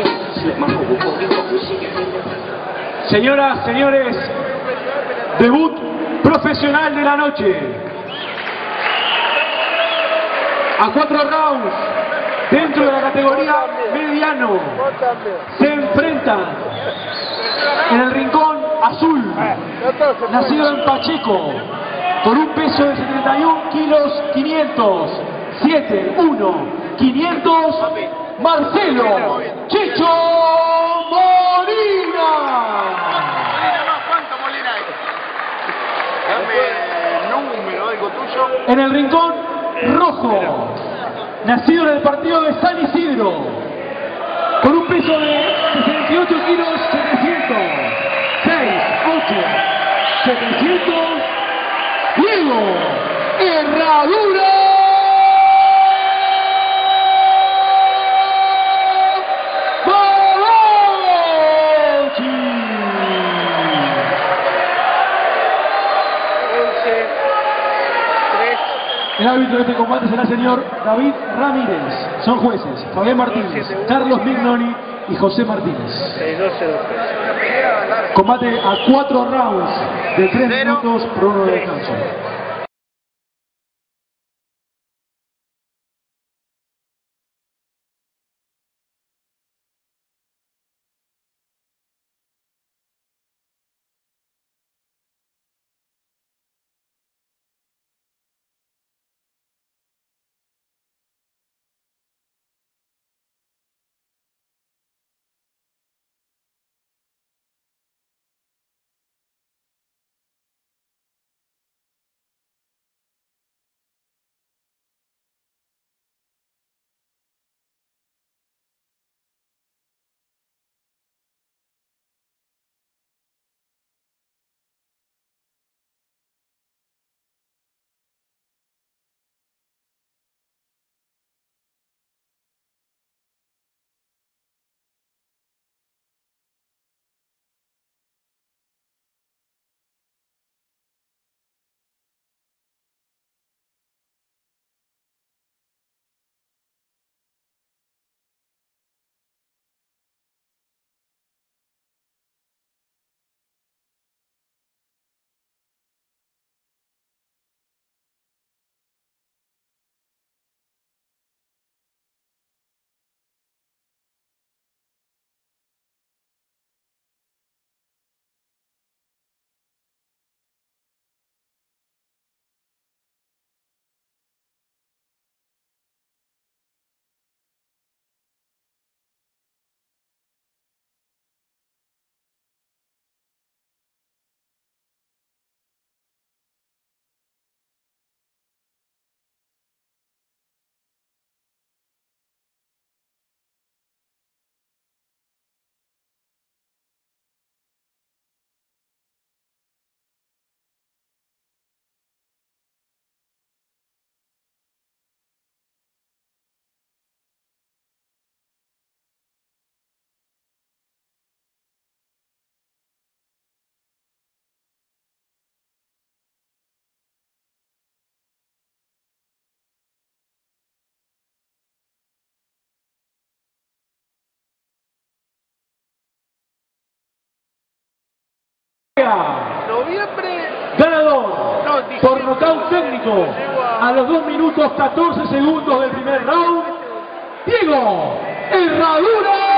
Señoras, señores, debut profesional de la noche. A 4 rounds, dentro de la categoría mediano, se enfrentan en el rincón azul, nacido en Pacheco, con un peso de 71 kilos 500, 500, Marcelo Chicho Molina. ¿Cuánto Molina hay? Dame el número, algo tuyo. En el rincón rojo, nacido en el partido de San Isidro, con un peso de 68 kilos 700, 700, Diego Herradura. El árbitro de este combate será el señor David Ramírez. Son jueces Fabián Martínez, Carlos Mignoni y José Martínez. Combate a 4 rounds de 3 minutos por 1 de descanso. Noviembre. Ganador por nocaut técnico a los 2 minutos 14 segundos del primer round, Diego Herradura.